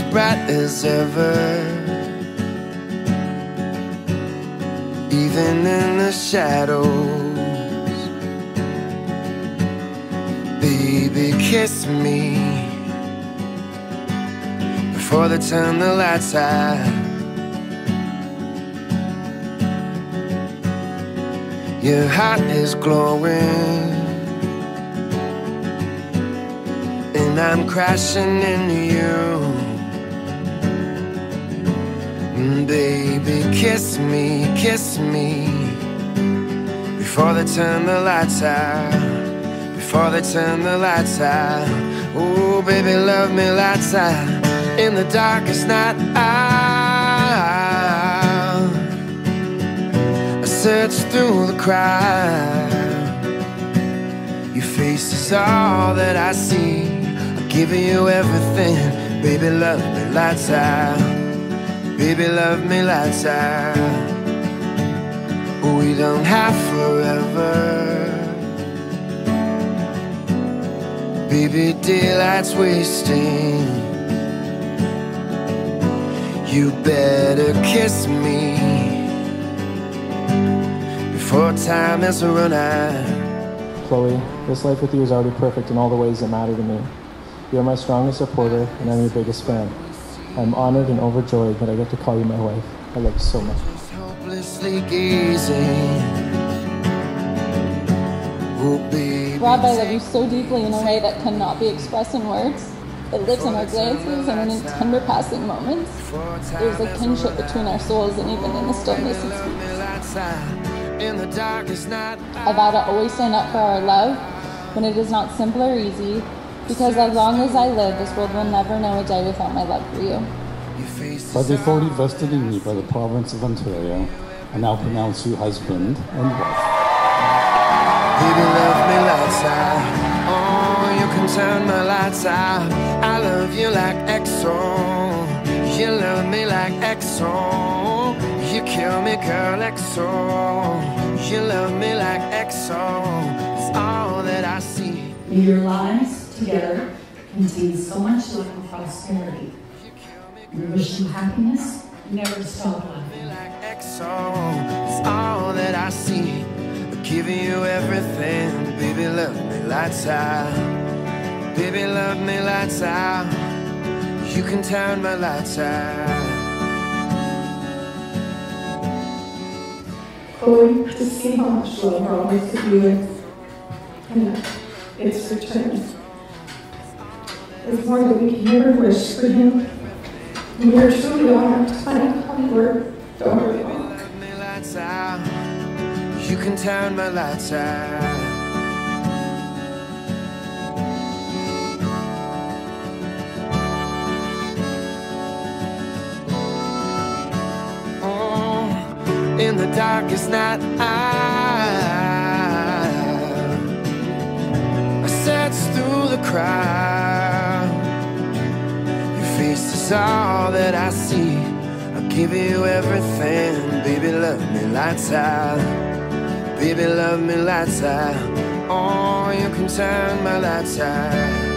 bright as ever, even in the shadows. Baby, kiss me before they turn the lights out. Your heart is glowing, and I'm crashing into you. Baby, kiss me before they turn the lights out. Before they turn the lights out. Oh, baby, love me lights out. In the darkest night, I search through the crowd. Your face is all that I see. I'm giving you everything. Baby, love me lights out. Baby, love me lights out. We don't have forever. Baby, daylight's wasting. You better kiss me before time has run out. Chloe, this life with you is already perfect in all the ways that matter to me. You are my strongest supporter, and I'm your biggest fan. I'm honored and overjoyed that I get to call you my wife. I love you so much. Hopelessly gazing. Oh, baby. Rob, I love you so deeply in a way that cannot be expressed in words. It lives in our glances and in tender passing moments. There's a kinship between our souls, and even in the stillness it speaks. I vow to always stand up for our love when it is not simple or easy, because as long as I live, this world will never know a day without my love for you. By the authority vested in me by the province of Ontario, I now pronounce you husband and wife. Baby, love me lights out. Oh, you can turn my lights out. I love you like XO. You love me like XO. You kill me, girl, XO. You love me like XO. It's all that I see. May your lives together contain so much love and prosperity. We wish you happiness. Never stop loving. Like XO. It's all that I see. Giving you everything. Baby, love me lights out. Baby, love me lights out. You can turn my lights out. Chloe, to see how much love Rob has put you in, and it's returned. It's more than we can ever wish for him. We are truly honored to find how you were daughter. Love me lights out. You can turn my lights out. Oh, in the darkest night, I search through the crowd. Your face is all that I see. I'll give you everything. Baby, love me lights out. Baby, love me lights out. Oh, you can turn my lights out.